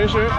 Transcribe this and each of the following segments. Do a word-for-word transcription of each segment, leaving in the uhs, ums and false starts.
finish it?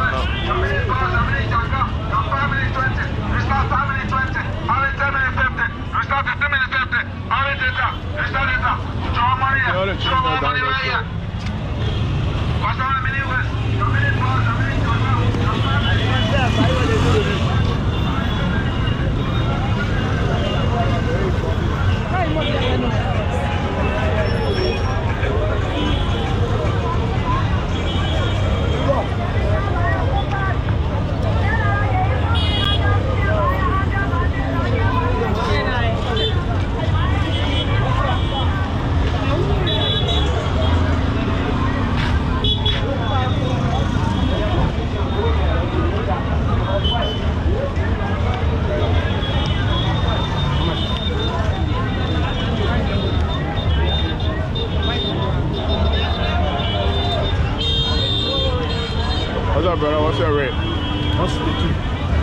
What's up, brother? What's your rate? What's the two?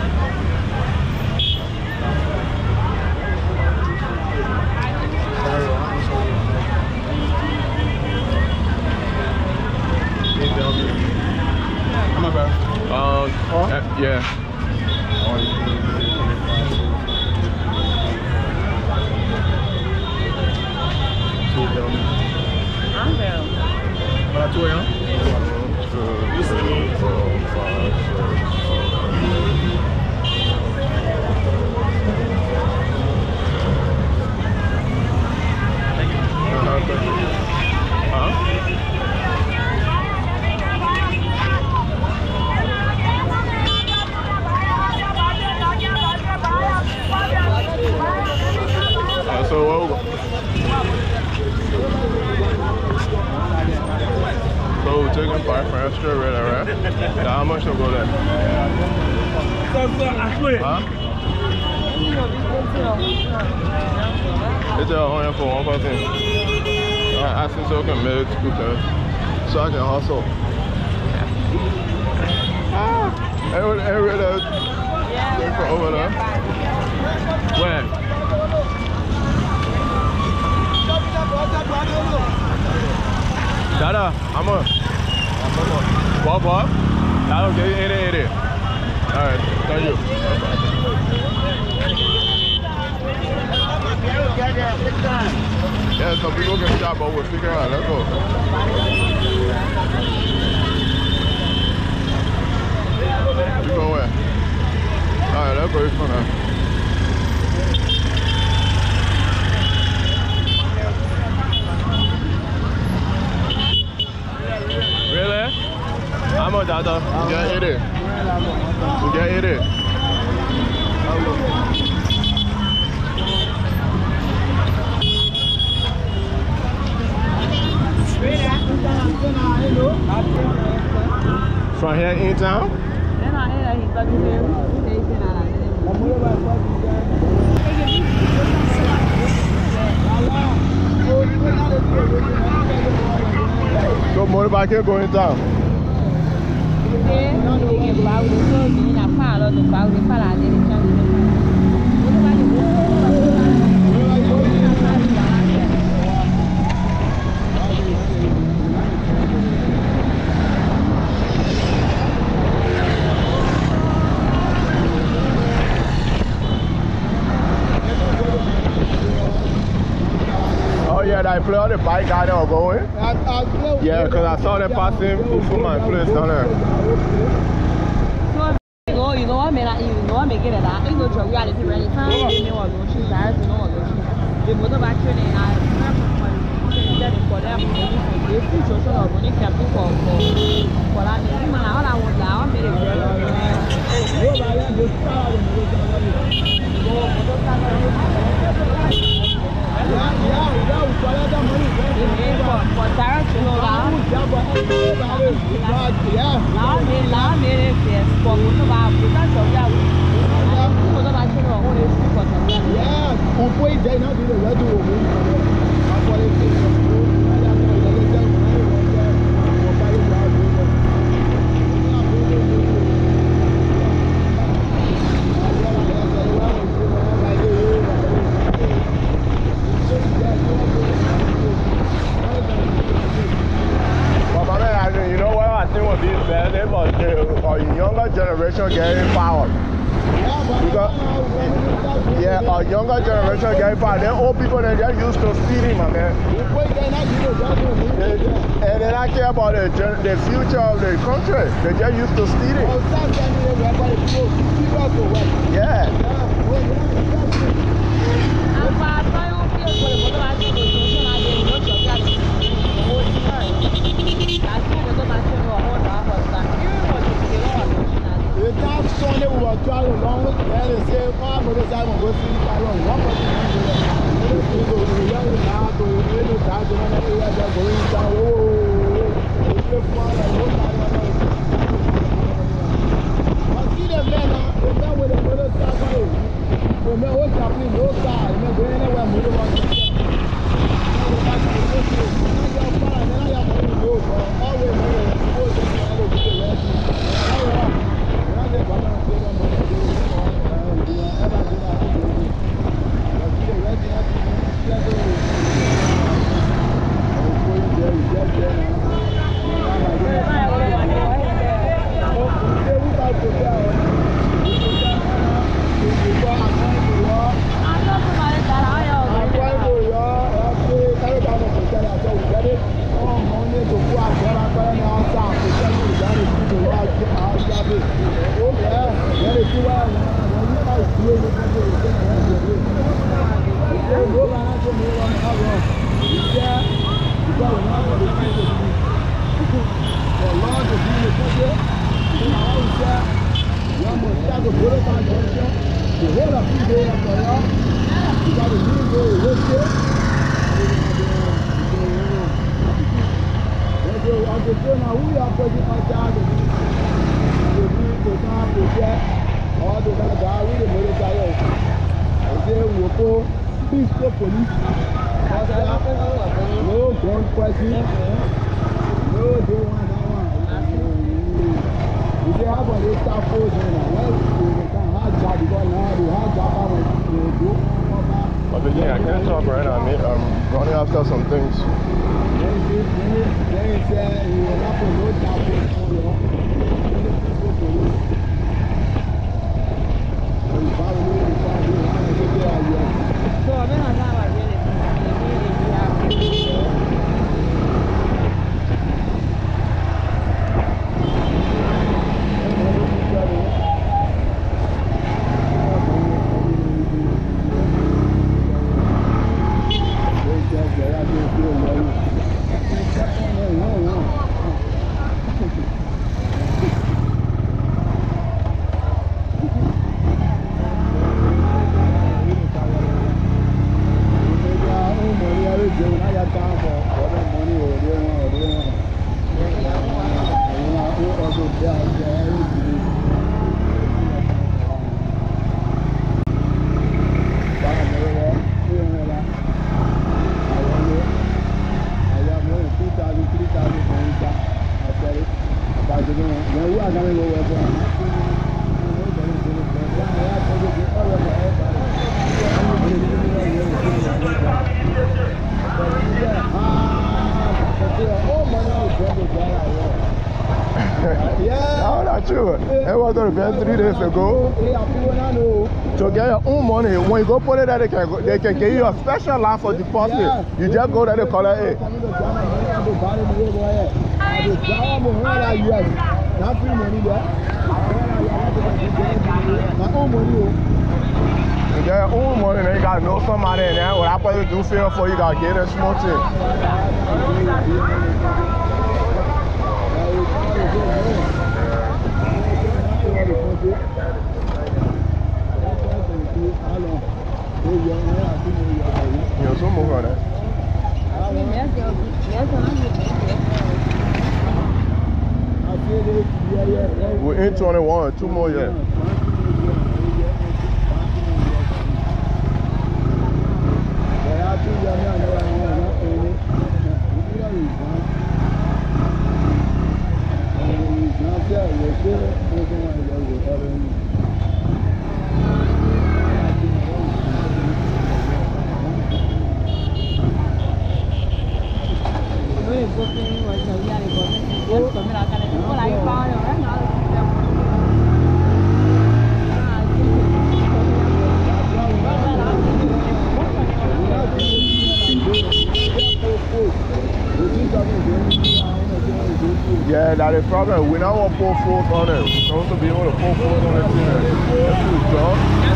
How much, bro? Um, Oh? uh, yeah. I'm down. About two, huh? So what? So we're taking five for extra red, alright? Yeah, how much will go there? Huh? It's a hundred for one person. I'm asking so I can make it quicker, so I can hustle. Ah, every every day, yeah, for over there. Where? Dada, I'm on. Walk up. That'll get it, it, it. Alright, thank you. Yeah, some people can shop, but we'll figure it out. Let's go. You go where? Alright, let's go this one now. Really? How much, Dada? You get eighty. You get eighty. From here in town? So motorbike here going in town? Oh yeah, I play on the bike guy that was going? Yeah, because I saw them passing before my place down there. You know, you know what I mean? You know what I mean? Get it out. You know, you got to be ready. Time you know what you guys know what you. The motorbike training, I remember for them. They put your shoulder on the cap for for that. All I want now, I'm very You know what I think would be better, but generation getting power. Because, yeah, our younger generation getting power. Then old people, they just used to stealing, my man. And they don't care about the, the future of the country. They just used to stealing. Yeah. But yeah, I can't talk right now. I'm running after some things. Three days ago to get your own money. When you go put it there, they can go, they can give you a special line for deposit. Yeah. You just go there, they call it. You get your own money, then you gotta know somebody in there. What I probably do feel for you, gotta get a small thing. Yo, son mujeres. We're in twenty-one, two more yet. Yeah, that is problem. We don't want to pull force on it. We're supposed to be able to pull force on it. That's too tough.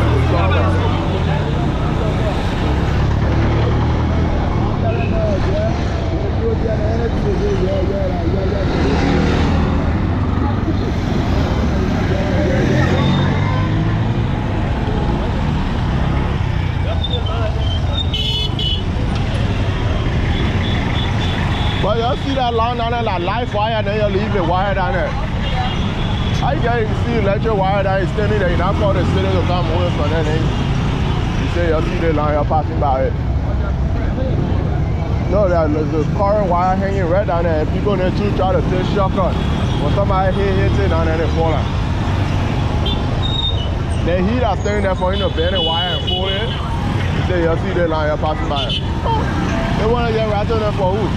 But you see that line down there, like live wire, and then you leave the wire down there. I can see electric wire that is standing there. You not call the city to come over from that thing. You say you see the line, you're passing by it. No, there's a current wire hanging right down there, and people in there too try to take shortcut. When somebody hit, hits it down there, they fall out. The heat are standing there for him to bend the wire and pull it. You say you see the line, you're passing by it. They want to get right to them for who?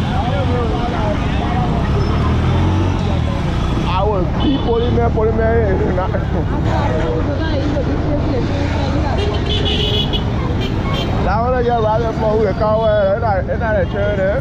I will keep putting there, putting there. That one I get right there for who the car was. It's not, it's not a chair there.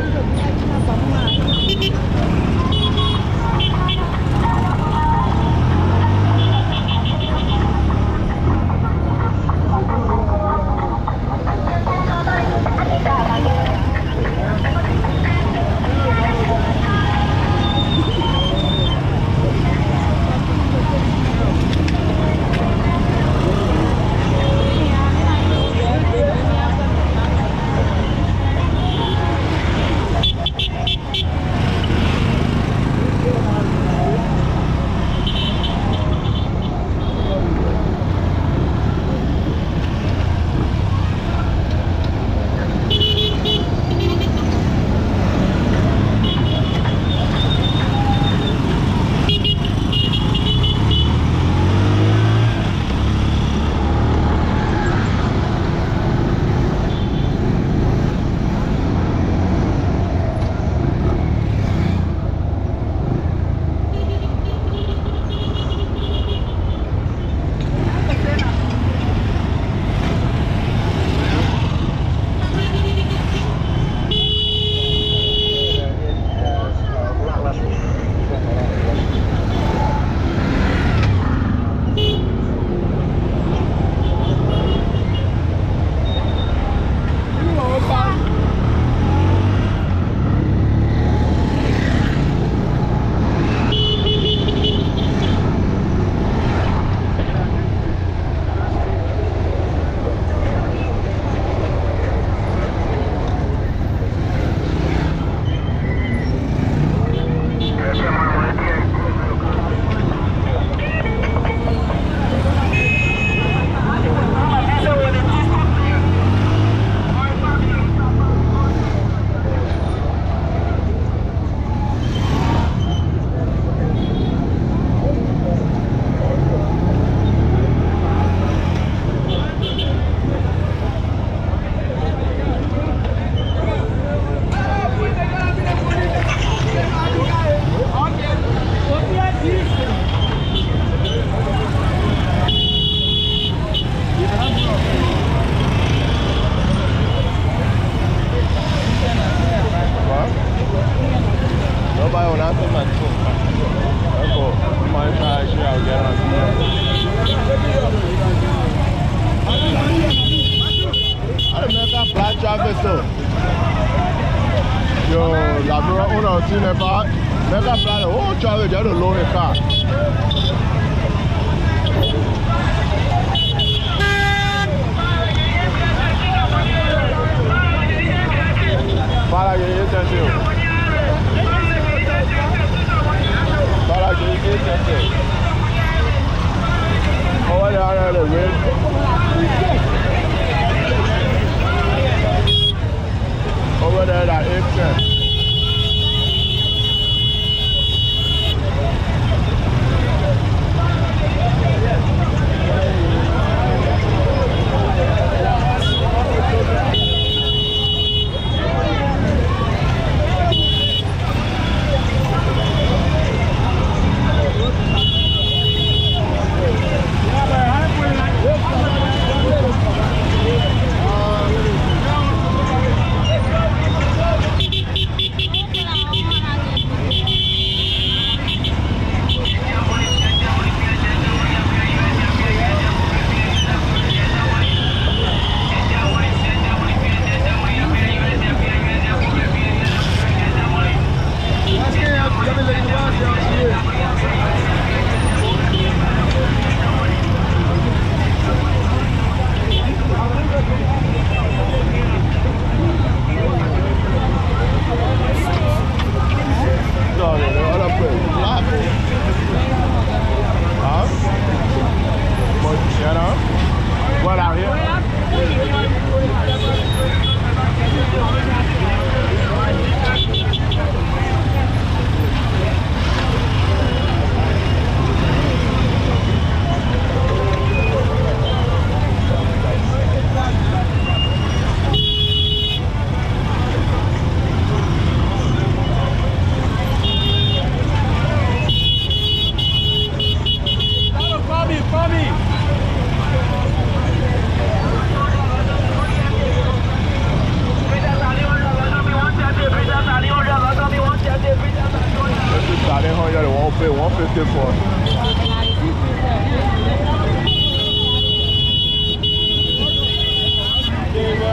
Over there, that eight cents.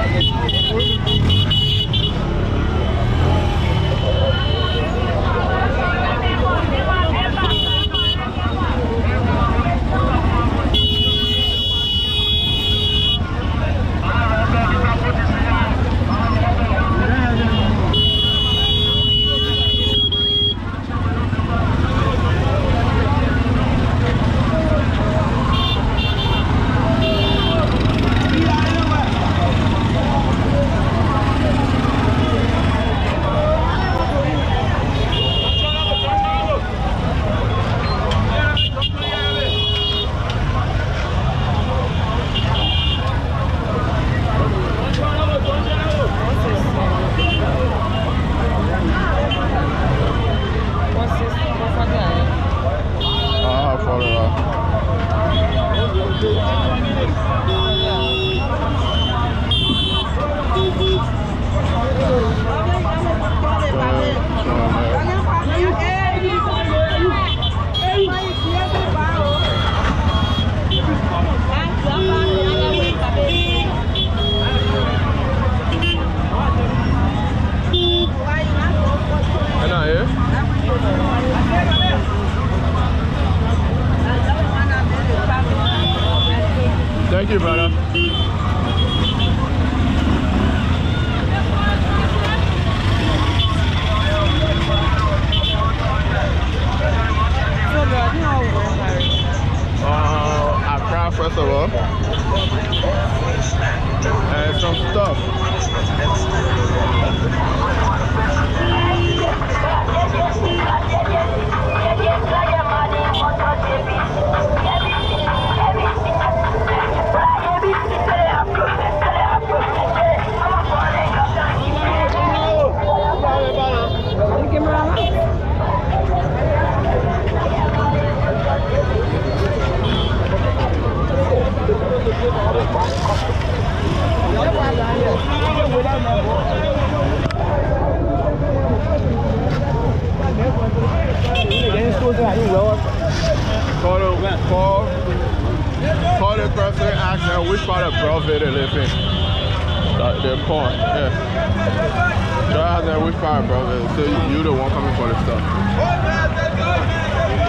Thank you, brother. So, bro, I think I'll wear Paris. Uh, Accra Festival. And some stuff. Call the, call, call the person, ask them which part of Broadway they live in. Uh, they're poor, yeah. Try ask them which part of Broadway, so you, you the one coming for the stuff.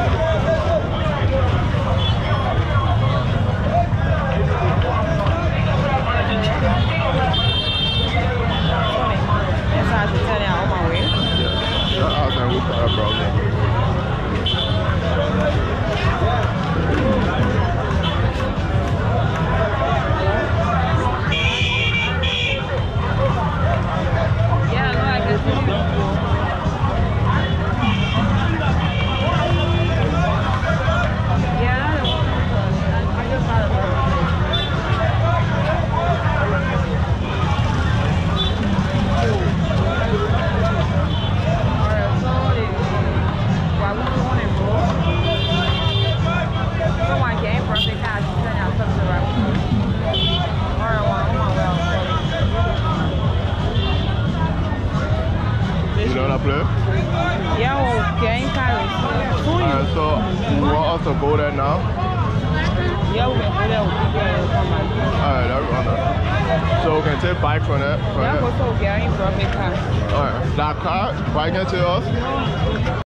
You know that place? Yeah, okay, in Paris. Alright, so you want us to go there now? Yeah, we can go there with people. Alright, that's right. So we can take bike from there? From Yeah, there? also, we are in Broadway car. Alright, that car, bike can take us?